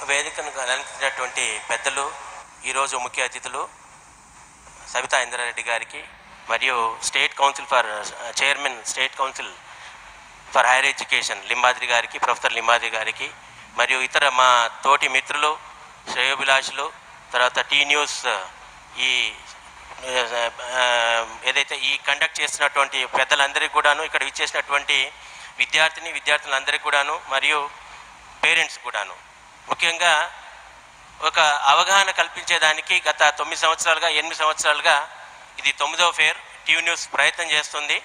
వేదికను అలంకరించినటువంటి పెద్దలు, ఈరోజు ముఖ్య అతిథులు సబితా ఇంద్రారెడ్డి గారికి, మరియు chairman state council for higher education Limbadri గారికి, ప్రొఫెసర్ లింబాద్రి గారికి, మరియు ఇతర మా తోటి మిత్రులు, శ్రేయోభిలాషులు, తర్వాత టీ న్యూస్ ఈ ఏదైతే ఈ కండక్ట్ చేస్తున్నటువంటి పెద్దలందరికీ కూడాను, ఇక్కడ ఇచ్చేసినటువంటి విద్యార్థులందరికీ కూడాను, మరియు పేరెంట్స్ కూడాను, ముఖ్యంగా ఒక అవగాహన కల్పించేదానికి గత 8 సంవత్సరాలుగా ఇది 9వ ఫేర్ టీ న్యూస్ ప్రయత్నం చేస్తుంది.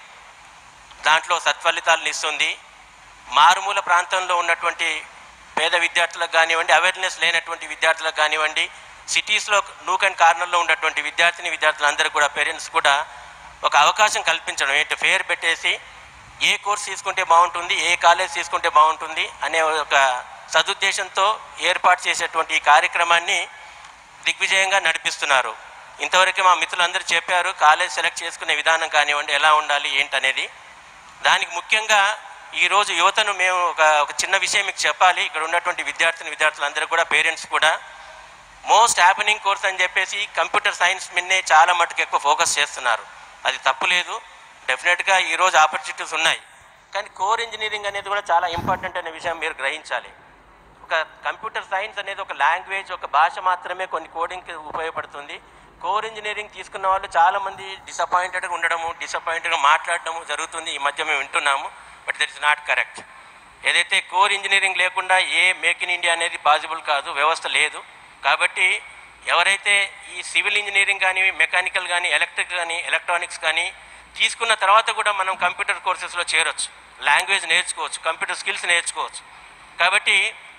దాంట్లో సత్ఫలితాలను ఇస్తుంది. మారుమూల ప్రాంతంలో ఉన్నటువంటి పేద విద్యార్థులకు కానివ్వండి, అవేర్నెస్ లేనటువంటి విద్యార్థులకు కానివ్వండి, సిటీస్లో నూక్ అండ్ కార్నర్లో ఉన్నటువంటి విద్యార్థులందరూ కూడా, పేరెంట్స్ కూడా ఒక అవకాశం కల్పించడం, ఏంటి ఫేర్ పెట్టేసి ఏ కోర్స్ తీసుకుంటే బాగుంటుంది, ఏ కాలేజ్ తీసుకుంటే బాగుంటుంది అనే ఒక సదుద్దేశంతో ఏర్పాటు చేసేటువంటి ఈ కార్యక్రమాన్ని దిగ్విజయంగా నడిపిస్తున్నారు. ఇంతవరకు మా మిత్రులందరూ చెప్పారు కాలేజ్ సెలెక్ట్ చేసుకునే విధానం కానివ్వండి, ఎలా ఉండాలి ఏంటనేది. దానికి ముఖ్యంగా ఈరోజు యువతను మేము ఒక చిన్న విషయం మీకు చెప్పాలి. ఇక్కడ ఉన్నటువంటి విద్యార్థులందరూ కూడా, పేరెంట్స్ కూడా మోస్ట్ హ్యాపెనింగ్ కోర్స్ అని చెప్పేసి కంప్యూటర్ సైన్స్ మీదనే చాలా మటుకు ఎక్కువ ఫోకస్ చేస్తున్నారు. అది తప్పులేదు, డెఫినెట్గా ఈరోజు ఆపర్చునిటీస్ ఉన్నాయి. కానీ కోర్ ఇంజనీరింగ్ అనేది కూడా చాలా ఇంపార్టెంట్ అనే విషయం మీరు గ్రహించాలి. ఒక కంప్యూటర్ సైన్స్ అనేది ఒక లాంగ్వేజ్, ఒక భాష మాత్రమే కొన్ని కోడింగ్కి ఉపయోగపడుతుంది. కోర్ ఇంజనీరింగ్ తీసుకున్న వాళ్ళు చాలామంది డిసప్పాయింటెడ్గా ఉండడము, డిసప్పాయింటెడ్గా మాట్లాడడము జరుగుతుంది. ఈ మధ్య మేము వింటున్నాము. But that is not correct. ఏదైతే కోర్ ఇంజనీరింగ్ లేకుండా ఏ మేక్ ఇన్ ఇండియా అనేది పాసిబుల్ కాదు, వ్యవస్థ లేదు. కాబట్టి ఎవరైతే ఈ సివిల్ ఇంజనీరింగ్ కానీ, మెకానికల్ కానీ, ఎలక్ట్రిక్ కానీ, ఎలక్ట్రానిక్స్ కానీ తీసుకున్న తర్వాత కూడా మనం కంప్యూటర్ కోర్సెస్లో చేరొచ్చు, లాంగ్వేజ్ నేర్చుకోవచ్చు, కంప్యూటర్ స్కిల్స్ నేర్చుకోవచ్చు. కాబట్టి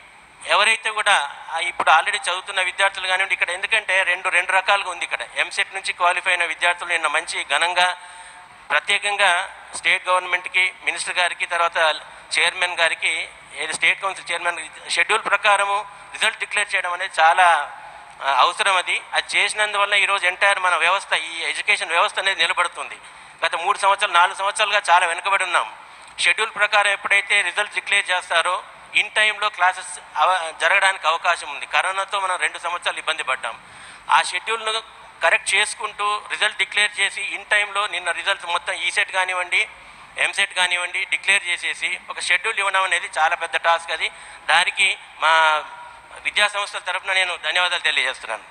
ఎవరైతే కూడా ఇప్పుడు ఆల్రెడీ చదువుతున్న విద్యార్థులు కానివ్వండి, ఇక్కడ ఎందుకంటే రెండు రకాలుగా ఉంది. ఇక్కడ ఎంసెట్ నుంచి క్వాలిఫై అయిన విద్యార్థులు నిన్న మంచి ఘనంగా ప్రత్యేకంగా స్టేట్ గవర్నమెంట్కి, మినిస్టర్ గారికి, తర్వాత చైర్మన్ గారికి, స్టేట్ కౌన్సిల్ చైర్మన్ షెడ్యూల్ ప్రకారము రిజల్ట్ డిక్లేర్ చేయడం అనేది చాలా అవసరం. అది చేసినందువల్ల ఈరోజు ఎంటైర్ మన వ్యవస్థ, ఈ ఎడ్యుకేషన్ వ్యవస్థ అనేది నిలబడుతుంది. గత 3 సంవత్సరాలు 4 సంవత్సరాలుగా చాలా వెనుకబడి ఉన్నాం. షెడ్యూల్ ప్రకారం ఎప్పుడైతే రిజల్ట్ డిక్లేర్ చేస్తారో ఇన్ టైంలో క్లాసెస్ జరగడానికి అవకాశం ఉంది. కరోనాతో మనం 2 సంవత్సరాలు ఇబ్బంది పడ్డాం. ఆ షెడ్యూల్ను కరెక్ట్ చేసుకుంటూ రిజల్ట్ డిక్లేర్ చేసి ఇన్ టైంలో నిన్న రిజల్ట్స్ మొత్తం ఈసెట్ కానివ్వండి, ఎంసెట్ కానివ్వండి డిక్లేర్ చేసేసి ఒక షెడ్యూల్ ఇవ్వడం అనేది చాలా పెద్ద టాస్క్. అది దానికి మా విద్యా సంస్థల తరఫున నేను ధన్యవాదాలు తెలియజేస్తున్నాను.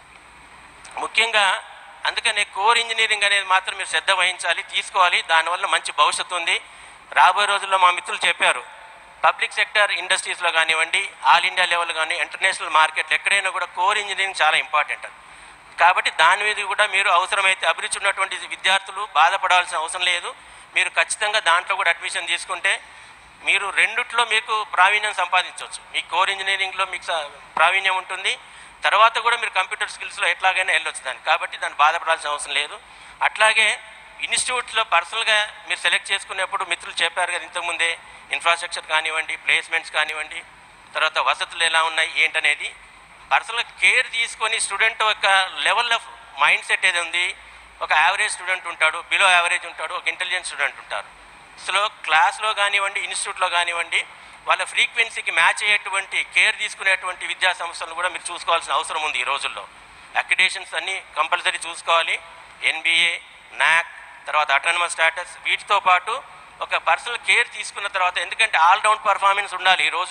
ముఖ్యంగా అందుకనే కోర్ ఇంజనీరింగ్ అనేది మాత్రం మీరు శ్రద్ధ వహించాలి, తీసుకోవాలి. దానివల్ల మంచి భవిష్యత్తు ఉంది. రాబోయే రోజుల్లో మా మిత్రులు చెప్పారు, పబ్లిక్ సెక్టర్ ఇండస్ట్రీస్లో కానివ్వండి, ఆల్ ఇండియా లెవెల్ కానీ, ఇంటర్నేషనల్ మార్కెట్ ఎక్కడైనా కూడా కోర్ ఇంజనీరింగ్ చాలా ఇంపార్టెంట్. కాబట్టి దాని మీద కూడా మీరు అవసరమైతే అభిరుచి ఉన్నటువంటి విద్యార్థులు బాధపడాల్సిన అవసరం లేదు. మీరు ఖచ్చితంగా దాంట్లో కూడా అడ్మిషన్ తీసుకుంటే మీరు రెండిట్లో మీకు ప్రావీణ్యం సంపాదించవచ్చు. మీ కోర్ ఇంజనీరింగ్లో మీకు ప్రావీణ్యం ఉంటుంది, తర్వాత కూడా మీరు కంప్యూటర్ స్కిల్స్లో ఎట్లాగైనా వెళ్ళొచ్చు దాన్ని. కాబట్టి దాన్ని బాధపడాల్సిన అవసరం లేదు. అట్లాగే ఇన్స్టిట్యూట్స్లో పర్సనల్గా మీరు సెలెక్ట్ చేసుకునేప్పుడు మిత్రులు చెప్పారు కదా ఇంతకుముందే, ఇన్ఫ్రాస్ట్రక్చర్ కానివ్వండి, ప్లేస్మెంట్స్ కానివ్వండి, తర్వాత వసతులు ఎలా ఉన్నాయి ఏంటనేది పర్సనల్గా కేర్ తీసుకొని స్టూడెంట్ యొక్క లెవెల్ ఆఫ్ మైండ్ సెట్ ఏది ఉంది. ఒక యావరేజ్ స్టూడెంట్ ఉంటాడు, బిలో యావరేజ్ ఉంటాడు, ఒక ఇంటెలిజెంట్ స్టూడెంట్ ఉంటారు. సో క్లాస్లో కానివ్వండి, ఇన్స్టిట్యూట్లో కానివ్వండి, వాళ్ళ ఫ్రీక్వెన్సీకి మ్యాచ్ అయ్యేటువంటి కేర్ తీసుకునేటువంటి విద్యా సంస్థలను కూడా మీరు చూసుకోవాల్సిన అవసరం ఉంది. ఈ రోజుల్లో అక్రిడేషన్స్ అన్నీ కంపల్సరీ చూసుకోవాలి. ఎన్బిఏ, నాక్, తర్వాత అటానమస్ స్టాటస్, వీటితో పాటు ఒక పర్సనల్ కేర్ తీసుకున్న తర్వాత, ఎందుకంటే ఆల్రౌండ్ పర్ఫార్మెన్స్ ఉండాలి. ఈరోజు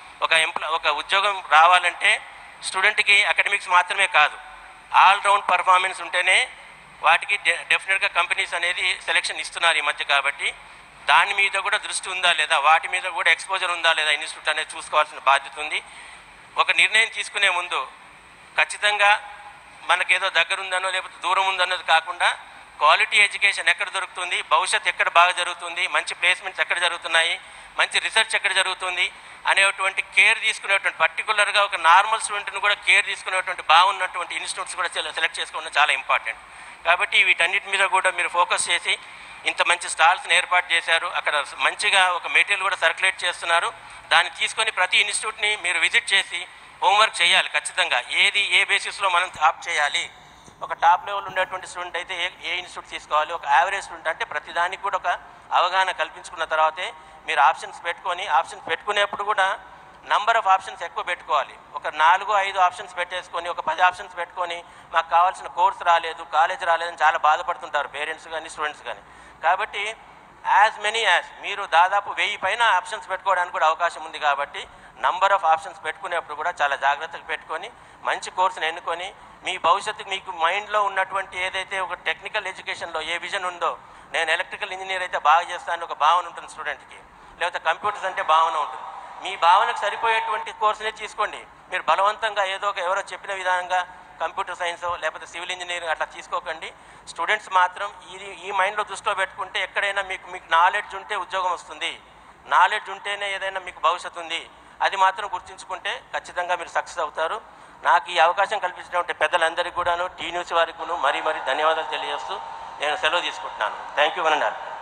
ఒక ఉద్యోగం రావాలంటే స్టూడెంట్కి అకాడమిక్స్ మాత్రమే కాదు, ఆల్రౌండ్ పర్ఫార్మెన్స్ ఉంటేనే వాటికి డెఫినెట్గా కంపెనీస్ అనేది సెలెక్షన్ ఇస్తున్నారు ఈ మధ్య. కాబట్టి దాని మీద కూడా దృష్టి ఉందా లేదా, వాటి మీద కూడా ఎక్స్పోజర్ ఉందా లేదా ఇన్స్టిట్యూట్ అనేది చూసుకోవాల్సిన బాధ్యత ఉంది. ఒక నిర్ణయం తీసుకునే ముందు ఖచ్చితంగా మనకేదో దగ్గర ఉందనో లేకపోతే దూరం ఉందన్నది కాకుండా, క్వాలిటీ ఎడ్యుకేషన్ ఎక్కడ దొరుకుతుంది, భవిష్యత్తు ఎక్కడ బాగా జరుగుతుంది, మంచి ప్లేస్మెంట్స్ ఎక్కడ జరుగుతున్నాయి, మంచి రీసెర్చ్ ఎక్కడ జరుగుతుంది అనేటువంటి కేర్ తీసుకునేటువంటి, పర్టికులర్గా ఒక నార్మల్ స్టూడెంట్ని కూడా కేర్ తీసుకునేటువంటి బాగున్నటువంటి ఇన్స్టిట్యూట్స్ కూడా సెలెక్ట్ చేసుకోవడం చాలా ఇంపార్టెంట్. కాబట్టి వీటన్నిటి మీద కూడా మీరు ఫోకస్ చేసి ఇంత మంచి స్టాల్స్ని ఏర్పాటు చేశారు. అక్కడ మంచిగా ఒక మెటీరియల్ కూడా సర్క్యులేట్ చేస్తున్నారు. దాన్ని తీసుకొని ప్రతి ఇన్స్టిట్యూట్ని మీరు విజిట్ చేసి హోంవర్క్ చేయాలి ఖచ్చితంగా. ఏ బేసిస్లో మనం టాప్ చేయాలి, ఒక టాప్ లెవెల్ ఉండేటువంటి స్టూడెంట్ అయితే ఏ ఇన్స్టిట్యూట్ తీసుకోవాలి, ఒక యావరేజ్ స్టూడెంట్ అంటే ప్రతిదానికి కూడా ఒక అవగాహన కల్పించుకున్న తర్వాతే మీరు ఆప్షన్స్ పెట్టుకునేప్పుడు కూడా నంబర్ ఆఫ్ ఆప్షన్స్ ఎక్కువ పెట్టుకోవాలి. ఒక 4-5 ఆప్షన్స్ పెట్టేసుకొని, ఒక 10 ఆప్షన్స్ పెట్టుకొని మాకు కావాల్సిన కోర్స్ రాలేదు, కాలేజ్ రాలేదని చాలా బాధపడుతుంటారు పేరెంట్స్ కానీ స్టూడెంట్స్ కానీ. కాబట్టి యాజ్ మెనీ యాజ్ మీరు దాదాపు 1000 పైన ఆప్షన్స్ పెట్టుకోవడానికి కూడా అవకాశం ఉంది. కాబట్టి నంబర్ ఆఫ్ ఆప్షన్స్ పెట్టుకునేప్పుడు కూడా చాలా జాగ్రత్తగా పెట్టుకొని మంచి కోర్సును ఎన్నుకొని మీ భవిష్యత్తుకు మీకు మైండ్లో ఉన్నటువంటి ఏదైతే ఒక టెక్నికల్ ఎడ్యుకేషన్లో ఏ విజన్ ఉందో, నేను ఎలక్ట్రికల్ ఇంజనీర్ అయితే బాగా చేస్తాను ఒక భావన ఉంటుంది స్టూడెంట్కి, లేకపోతే కంప్యూటర్స్ అంటే భావన ఉంటుంది. మీ భావనకు సరిపోయేటువంటి కోర్సునే తీసుకోండి. మీరు బలవంతంగా ఏదో ఒక ఎవరో చెప్పిన విధానంగా కంప్యూటర్ సైన్సో లేకపోతే సివిల్ ఇంజనీరింగ్ అట్లా తీసుకోకండి. స్టూడెంట్స్ మాత్రం ఈ మైండ్లో దృష్టిలో పెట్టుకుంటే ఎక్కడైనా మీకు నాలెడ్జ్ ఉంటే ఉద్యోగం వస్తుంది, నాలెడ్జ్ ఉంటేనే ఏదైనా మీకు భవిష్యత్తు ఉంది, అది మాత్రం గుర్తుంచుకుంటే ఖచ్చితంగా మీరు సక్సెస్ అవుతారు. నాకు ఈ అవకాశం కల్పించినటువంటి పెద్దలందరికీ కూడాను, టీ న్యూస్ వారికి మరీ ధన్యవాదాలు తెలియజేస్తూ నేను సెలవు తీసుకుంటున్నాను. Thank you one and all.